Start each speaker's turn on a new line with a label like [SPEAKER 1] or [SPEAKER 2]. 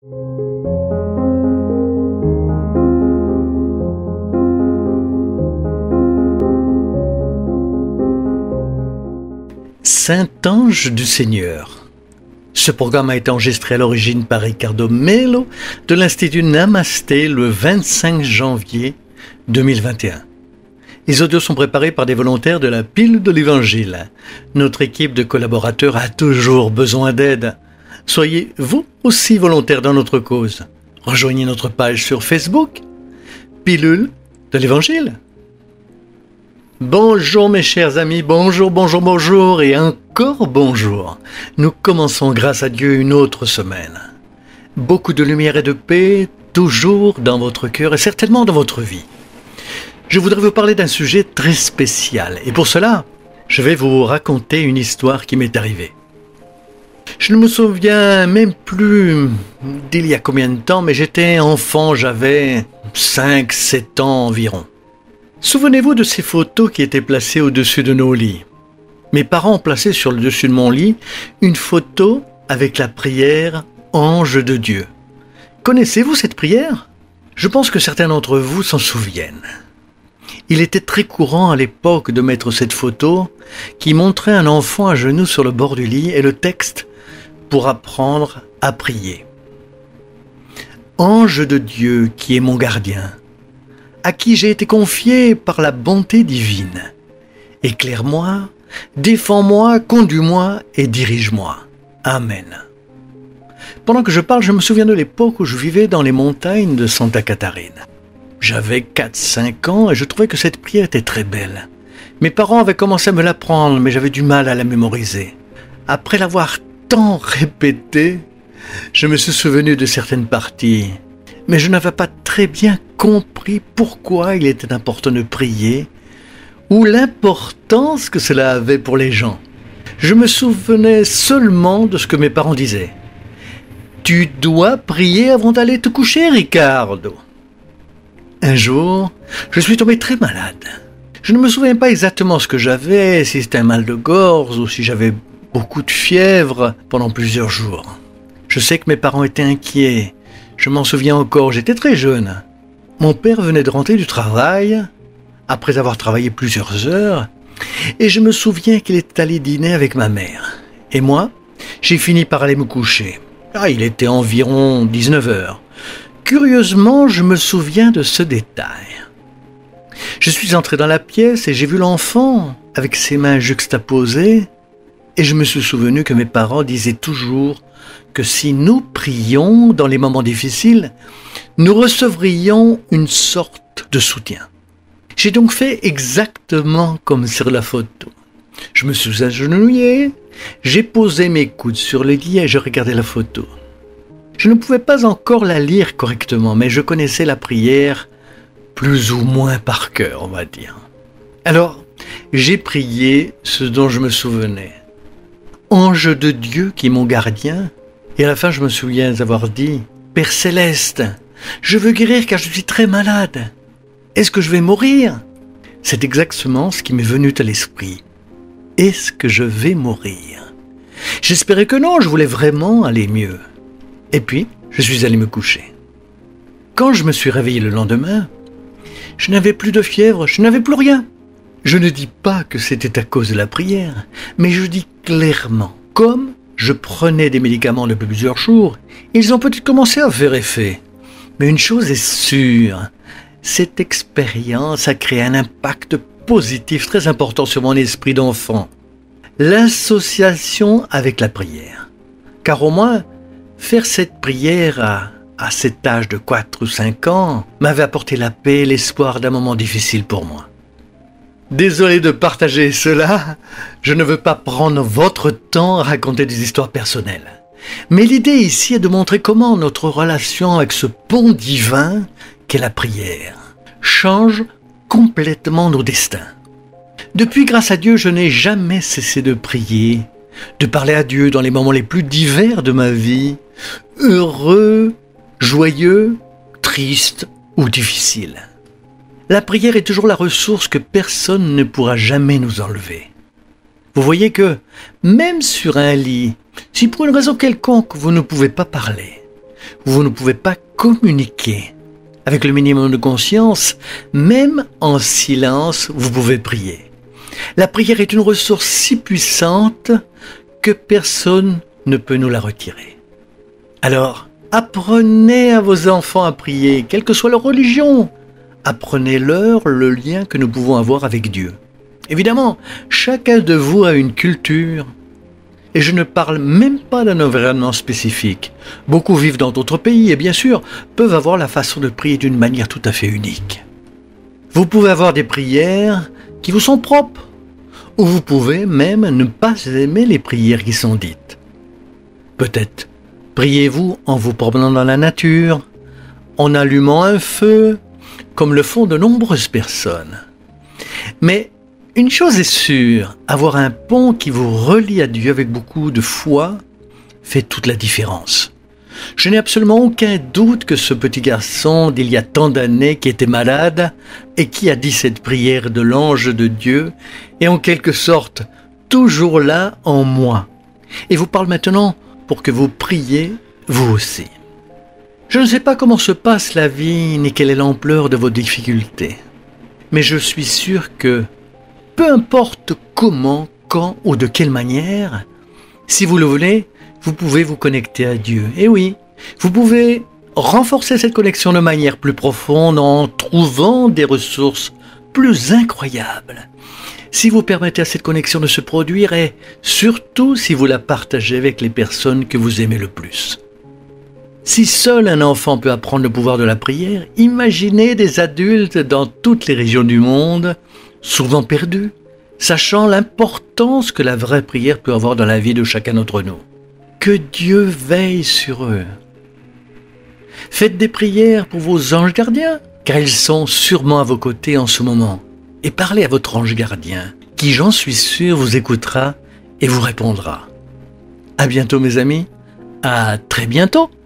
[SPEAKER 1] Saint-Ange du Seigneur. Ce programme a été enregistré à l'origine par Ricardo Melo de l'Institut Namasté le 25 janvier 2021. Les audios sont préparés par des volontaires de la Pile de l'Évangile. Notre équipe de collaborateurs a toujours besoin d'aide. Soyez vous aussi volontaires dans notre cause. Rejoignez notre page sur Facebook, Pilule de l'Évangile. Bonjour mes chers amis, bonjour et encore bonjour. Nous commençons grâce à Dieu une autre semaine. Beaucoup de lumière et de paix, toujours dans votre cœur et certainement dans votre vie. Je voudrais vous parler d'un sujet très spécial et pour cela, je vais vous raconter une histoire qui m'est arrivée. Je ne me souviens même plus d'il y a combien de temps, mais j'étais enfant, j'avais 5-7 ans environ. Souvenez-vous de ces photos qui étaient placées au-dessus de nos lits. Mes parents ont placé sur le dessus de mon lit une photo avec la prière « Ange de Dieu ». Connaissez-vous cette prière ? Je pense que certains d'entre vous s'en souviennent. Il était très courant à l'époque de mettre cette photo qui montrait un enfant à genoux sur le bord du lit et le texte « Pour apprendre à prier ». Ange de Dieu qui est mon gardien, à qui j'ai été confié par la bonté divine. Éclaire-moi, défends-moi, conduis-moi et dirige-moi. Amen. Pendant que je parle, je me souviens de l'époque où je vivais dans les montagnes de Santa Catarina. J'avais 4-5 ans et je trouvais que cette prière était très belle. Mes parents avaient commencé à me l'apprendre, mais j'avais du mal à la mémoriser. Après l'avoir tant répétée, je me suis souvenu de certaines parties. Mais je n'avais pas très bien compris pourquoi il était important de prier ou l'importance que cela avait pour les gens. Je me souvenais seulement de ce que mes parents disaient. « Tu dois prier avant d'aller te coucher, Ricardo. » Un jour, je suis tombé très malade. Je ne me souviens pas exactement ce que j'avais, si c'était un mal de gorge ou si j'avais beaucoup de fièvre pendant plusieurs jours. Je sais que mes parents étaient inquiets. Je m'en souviens encore, j'étais très jeune. Mon père venait de rentrer du travail, après avoir travaillé plusieurs heures, et je me souviens qu'il était allé dîner avec ma mère. Et moi, j'ai fini par aller me coucher. Il était environ 19 heures. Curieusement, je me souviens de ce détail. Je suis entré dans la pièce et j'ai vu l'enfant avec ses mains juxtaposées, et je me suis souvenu que mes parents disaient toujours que si nous prions dans les moments difficiles, nous recevrions une sorte de soutien. J'ai donc fait exactement comme sur la photo. Je me suis agenouillé, j'ai posé mes coudes sur le lit et je regardais la photo. Je ne pouvais pas encore la lire correctement, mais je connaissais la prière plus ou moins par cœur, on va dire. Alors, j'ai prié ce dont je me souvenais. Ange de Dieu qui est mon gardien. Et à la fin, je me souviens avoir dit « Père Céleste, je veux guérir car je suis très malade. Est-ce que je vais mourir ?» C'est exactement ce qui m'est venu à l'esprit. Est-ce que je vais mourir ? J'espérais que non, je voulais vraiment aller mieux. Et puis, je suis allé me coucher. Quand je me suis réveillé le lendemain, je n'avais plus de fièvre, je n'avais plus rien. Je ne dis pas que c'était à cause de la prière, mais je dis clairement, comme je prenais des médicaments depuis plusieurs jours, ils ont peut-être commencé à faire effet. Mais une chose est sûre, cette expérience a créé un impact positif très important sur mon esprit d'enfant. L'association avec la prière. Car au moins, faire cette prière à cet âge de 4 ou 5 ans m'avait apporté la paix et l'espoir d'un moment difficile pour moi. Désolé de partager cela, je ne veux pas prendre votre temps à raconter des histoires personnelles. Mais l'idée ici est de montrer comment notre relation avec ce pont divin qu'est la prière change complètement nos destins. Depuis, grâce à Dieu, je n'ai jamais cessé de prier, de parler à Dieu dans les moments les plus divers de ma vie, heureux, joyeux, triste ou difficile. La prière est toujours la ressource que personne ne pourra jamais nous enlever. Vous voyez que, même sur un lit, si pour une raison quelconque vous ne pouvez pas parler, vous ne pouvez pas communiquer. Avec le minimum de conscience, même en silence, vous pouvez prier. La prière est une ressource si puissante que personne ne peut nous la retirer. Alors, apprenez à vos enfants à prier, quelle que soit leur religion. Apprenez-leur le lien que nous pouvons avoir avec Dieu. Évidemment, chacun de vous a une culture. Et je ne parle même pas d'un environnement spécifique. Beaucoup vivent dans d'autres pays et bien sûr peuvent avoir la façon de prier d'une manière tout à fait unique. Vous pouvez avoir des prières qui vous sont propres, ou vous pouvez même ne pas aimer les prières qui sont dites. Peut-être priez-vous en vous promenant dans la nature, en allumant un feu, comme le font de nombreuses personnes. Mais une chose est sûre, avoir un pont qui vous relie à Dieu avec beaucoup de foi fait toute la différence. Je n'ai absolument aucun doute que ce petit garçon d'il y a tant d'années qui était malade et qui a dit cette prière de l'ange de Dieu est en quelque sorte toujours là en moi. Et vous parle maintenant pour que vous priez vous aussi. Je ne sais pas comment se passe la vie ni quelle est l'ampleur de vos difficultés. Mais je suis sûr que peu importe comment, quand ou de quelle manière, si vous le voulez, vous pouvez vous connecter à Dieu. Et oui, vous pouvez renforcer cette connexion de manière plus profonde en trouvant des ressources plus incroyables. Si vous permettez à cette connexion de se produire et surtout si vous la partagez avec les personnes que vous aimez le plus. Si seul un enfant peut apprendre le pouvoir de la prière, imaginez des adultes dans toutes les régions du monde, souvent perdus, sachant l'importance que la vraie prière peut avoir dans la vie de chacun d'entre nous. Que Dieu veille sur eux. Faites des prières pour vos anges gardiens, car ils sont sûrement à vos côtés en ce moment. Et parlez à votre ange gardien, qui, j'en suis sûr, vous écoutera et vous répondra. À bientôt mes amis, à très bientôt.